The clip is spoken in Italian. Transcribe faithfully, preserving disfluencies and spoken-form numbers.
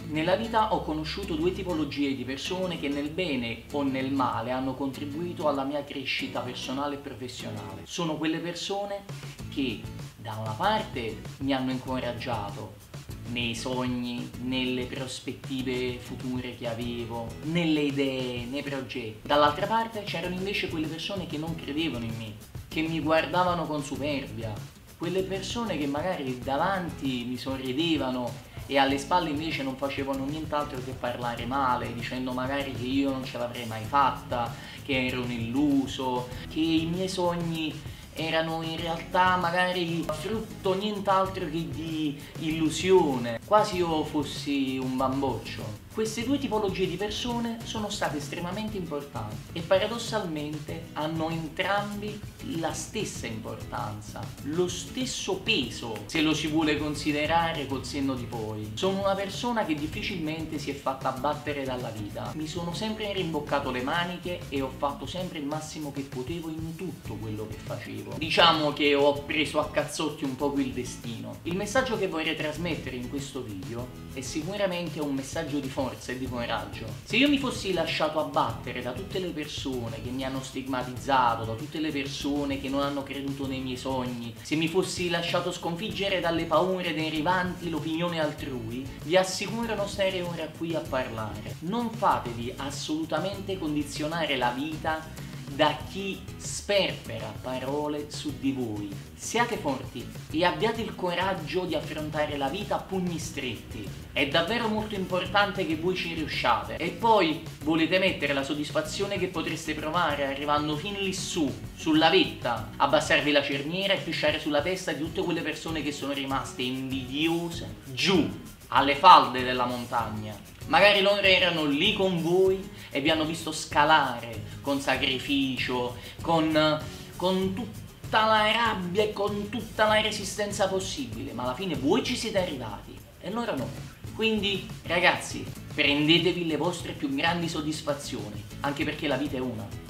Nella vita ho conosciuto due tipologie di persone che nel bene o nel male hanno contribuito alla mia crescita personale e professionale. Sono quelle persone che da una parte mi hanno incoraggiato nei sogni, nelle prospettive future che avevo, nelle idee, nei progetti. Dall'altra parte c'erano invece quelle persone che non credevano in me, che mi guardavano con superbia, quelle persone che magari davanti mi sorridevano e alle spalle invece non facevano nient'altro che parlare male, dicendo magari che io non ce l'avrei mai fatta, che ero un illuso, che i miei sogni erano in realtà magari frutto nient'altro che di illusione, quasi io fossi un bamboccio. Queste due tipologie di persone sono state estremamente importanti e paradossalmente hanno entrambi la stessa importanza, lo stesso peso, se lo si vuole considerare col senno di poi. Sono una persona che difficilmente si è fatta abbattere dalla vita, mi sono sempre rimboccato le maniche e ho fatto sempre il massimo che potevo in tutto quello che facevo. Diciamo che ho preso a cazzotti un po' il destino. Il messaggio che vorrei trasmettere in questo video è sicuramente un messaggio di forza e di coraggio. Se io mi fossi lasciato abbattere da tutte le persone che mi hanno stigmatizzato, da tutte le persone che non hanno creduto nei miei sogni, se mi fossi lasciato sconfiggere dalle paure derivanti l'opinione altrui, vi assicuro non stare ora qui a parlare. Non fatevi assolutamente condizionare la vita da chi sperpera parole su di voi. Siate forti e abbiate il coraggio di affrontare la vita a pugni stretti. È davvero molto importante che voi ci riusciate. E poi volete mettere la soddisfazione che potreste provare arrivando fin lì su, sulla vetta, abbassarvi la cerniera e pisciare sulla testa di tutte quelle persone che sono rimaste invidiose giù alle falde della montagna. Magari loro erano lì con voi e vi hanno visto scalare con sacrificio, con, con tutta la rabbia e con tutta la resistenza possibile, ma alla fine voi ci siete arrivati e loro no. Quindi ragazzi, prendetevi le vostre più grandi soddisfazioni, anche perché la vita è una.